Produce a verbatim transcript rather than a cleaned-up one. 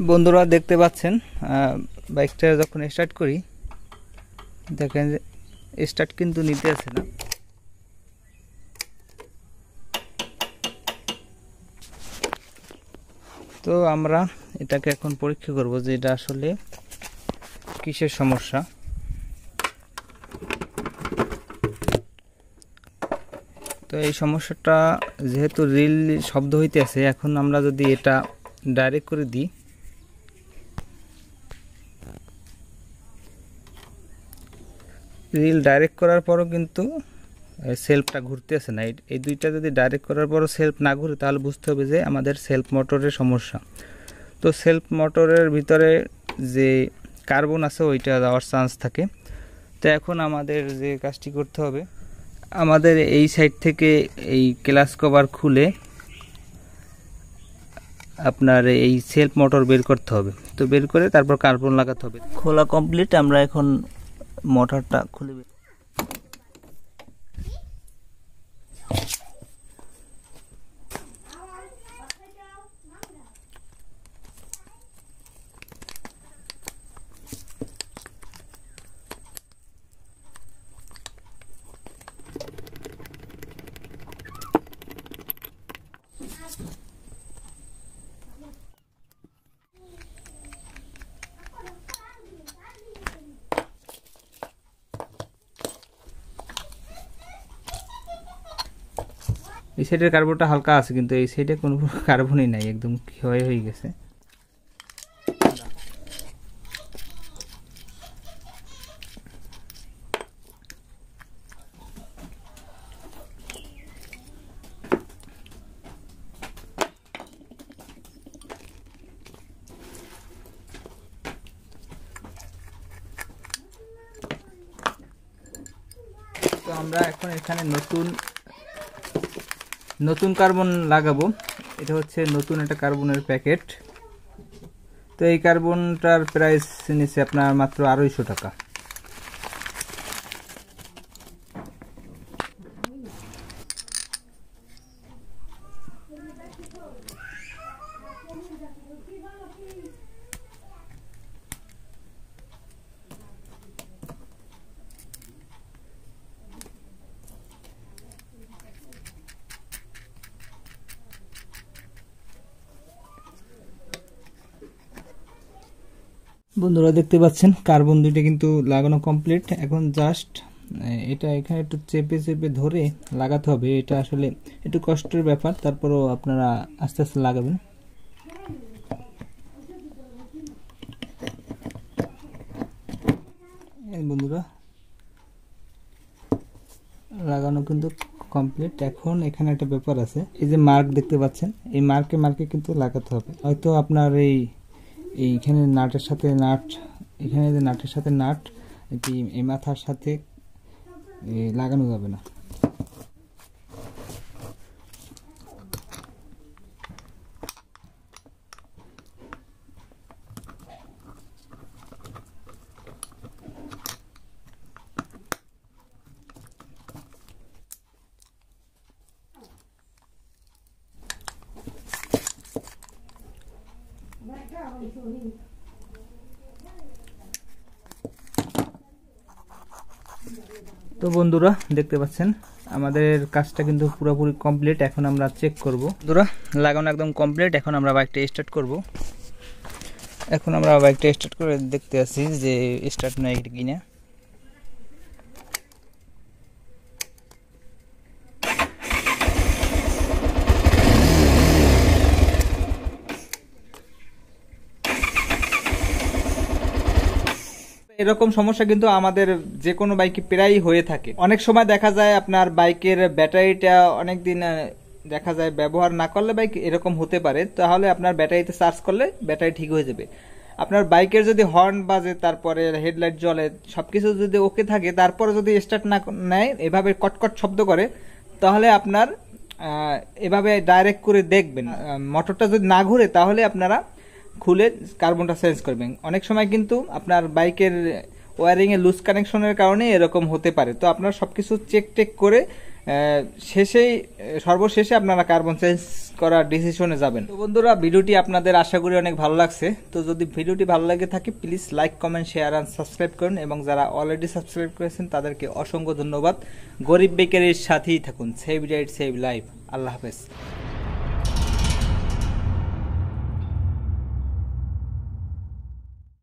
বন্ধুরা দেখতে পাচ্ছেন বাইকটা যখন স্টার্ট করি দেখেন যে স্টার্ট কিন্তু নিতে আসে না। তো আমরা এটাকে এখন পরীক্ষা করব যে এটা আসলে কিসের সমস্যা। তো এই সমস্যাটা যেহেতু রিল শব্দ হইতে আছে, এখন আমরা যদি এটা ডাইরেক্ট করে দিই, রিল ডাইরেক্ট করার পরও কিন্তু সেলফটা ঘুরতেছে না। এই দুইটা যদি ডাইরেক্ট করার পরও সেলফ না ঘুরে তাহলে বুঝতে হবে যে আমাদের সেলফ মোটরের সমস্যা। তো সেলফ মোটরের ভিতরে যে কার্বন আছে ওইটা যাওয়ার চান্স থাকে। তো এখন আমাদের যে কাজটি করতে হবে, আমাদের এই সাইড থেকে এই ক্লাচ কভার খুলে আপনার এই সেলফ মোটর বের করতে হবে। তো বের করে তারপর কার্বন লাগাতে হবে। খোলা কমপ্লিট। আমরা এখন মোটরটা খুলে এই সাইডের কার্বনটা হালকা আছে, কিন্তু এই সাইডে কোনো কার্বনই নাই, একদম ক্ষয় হয়ে গেছে। তো আমরা এখন এখানে নতুন নতুন কার্বন লাগাবো। এটা হচ্ছে নতুন একটা কার্বনের প্যাকেট। তো এই কার্বনটার প্রাইস নিচ্ছে আপনার মাত্র আড়াইশো টাকা। বন্ধুরা দেখতে পাচ্ছেন কার্বন দুইটা কিন্তু লাগানো কমপ্লিট। এখন জাস্ট এটা এখানে একটু চেপে চেপে ধরে লাগাতে হবে। এটা আসলে একটু কষ্টের ব্যাপার, তারপরও আপনারা আস্তে আস্তে লাগাবেন। বন্ধুরা লাগানো কিন্তু কমপ্লিট। এখন এখানে একটা ব্যাপার আছে, এই যে মার্ক দেখতে পাচ্ছেন, এই মার্কে মার্কে কিন্তু লাগাতে হবে। হয়তো আপনার এই এইখানে নাটের সাথে নাট, এখানে যে নাটের সাথে নাট, এই মাথার সাথে লাগানো যাবে না। তো বন্ধুরা দেখতে পাচ্ছেন আমাদের কাজটা কিন্তু পুরোপুরি কমপ্লিট। এখন আমরা চেক করব। বন্ধুরা লাগানো একদম কমপ্লিট। এখন আমরা বাইকটা স্টার্ট করব। এখন আমরা বাইকটা স্টার্ট করে দেখতে আছি যে স্টার্ট নেয় কিনা। এরকম সমস্যা কিন্তু আমাদের যে কোনো বাইকে প্রায়ই হয়ে থাকে। অনেক সময় দেখা যায় আপনার বাইকের ব্যাটারিটা অনেক দিন দেখা যায় ব্যবহার না করলে বাইক এরকম হতে পারে। তাহলে আপনার ব্যাটারিতে চার্জ করলে ব্যাটারি ঠিক হয়ে যাবে। আপনার বাইকের যদি হর্ন বাজে, তারপরে হেডলাইট জ্বলে, সবকিছু যদি ওকে থাকে, তারপরে যদি স্টার্ট না নেয়, এভাবে কটকট শব্দ করে, তাহলে আপনার এভাবে ডাইরেক্ট করে দেখবেন মোটরটা যদি না ঘুরে, তাহলে আপনারা খুলে কার্বনটা চেঞ্জ করবেন। অনেক সময় কিন্তু আপনার বাইকের ওয়ারিং এ লুজ কানেকশনের কারণে এরকম হতে পারে। তো আপনারা সবকিছু চেক টেক করে শেষেই সর্বশেষে আপনারা কার্বন চেঞ্জ করার ডিসিশনে যাবেন। তো বন্ধুরা, ভিডিওটি আপনাদের আশা করি অনেক ভালো লাগছে। তো যদি ভিডিওটি ভালো লাগে থাকে প্লিজ লাইক, কমেন্ট, শেয়ার আর সাবস্ক্রাইব করুন, এবং যারা অলরেডি সাবস্ক্রাইব করেছেন তাদেরকে অসংখ্য ধন্যবাদ। গরিব বেকারির সাথেই থাকুন। Save right, save life. আল্লাহ হাফেজ।